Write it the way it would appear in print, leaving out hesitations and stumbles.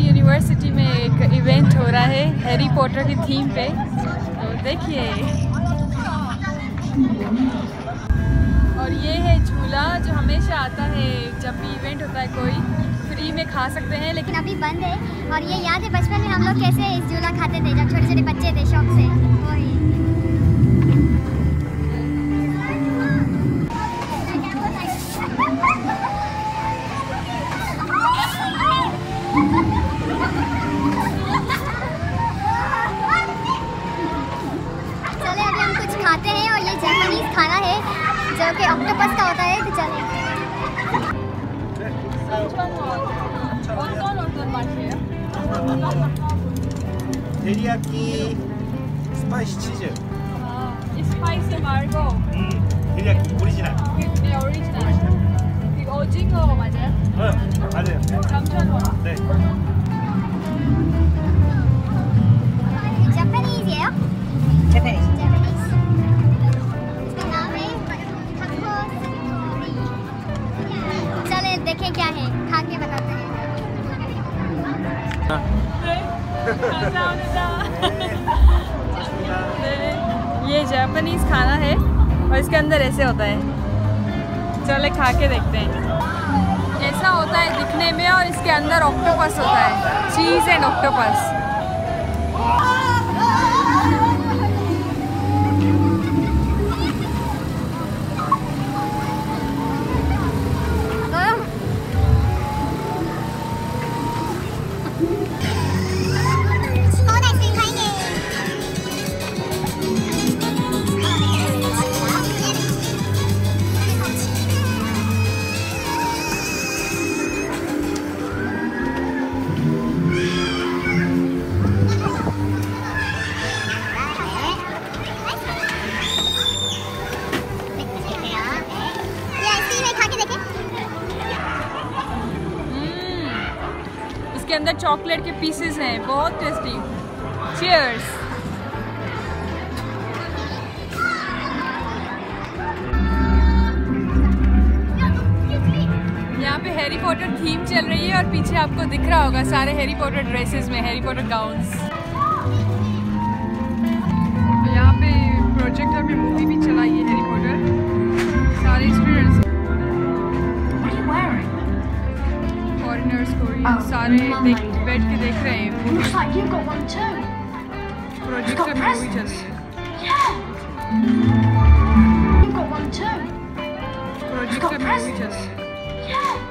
University में एक event हो रहा है हैरी पॉटर की थीम पे, तो देखिए। और ये है झूला जो हमेशा आता है जब भी इवेंट होता है कोई, फ्री में खा सकते हैं लेकिन अभी बंद है। और ये याद है बचपन में हम लोग कैसे इस झूला खाते थे जब छोटे छोटे बच्चे थे, शौक से। वही चले अभी हम कुछ खाते हैं और ये जापानीज खाना है जो कि ऑक्टोपस का होता है, तो चले। 테리야끼 스파이시 치즈. 스파이시 말고 테리야끼 오리지널. 네, 오리지널. 이거 오징어 맞아요? 맞아요. 3,000원. 네. जापानीज़ 제페니스. इसका नाम है टाको। चले देखें क्या है, खा के बताते हैं। ये जापानीज खाना है और इसके अंदर ऐसे होता है। चले खा के देखते हैं। ऐसा होता है दिखने में और इसके अंदर ऑक्टोपस होता है, चीज़ एंड ऑक्टोपस। इसके अंदर चॉकलेट के पीसेस हैं, बहुत टेस्टी। चीयर्स। यहाँ पे हैरी पॉटर थीम चल रही है और पीछे आपको दिख रहा होगा सारे हैरी पॉटर ड्रेसेस में, हैरी पॉटर गाउन्स। तो यहाँ पे प्रोजेक्टर में मूवी भी चलाई है हैरी पॉटर। सारे स्टूडेंट्स फॉरेनर्स को सारे बैठ के देख रहे हैं। प्रोजेक्टर में मूवी चल रही है। प्रोजेक्टर में मूवी चल रही है।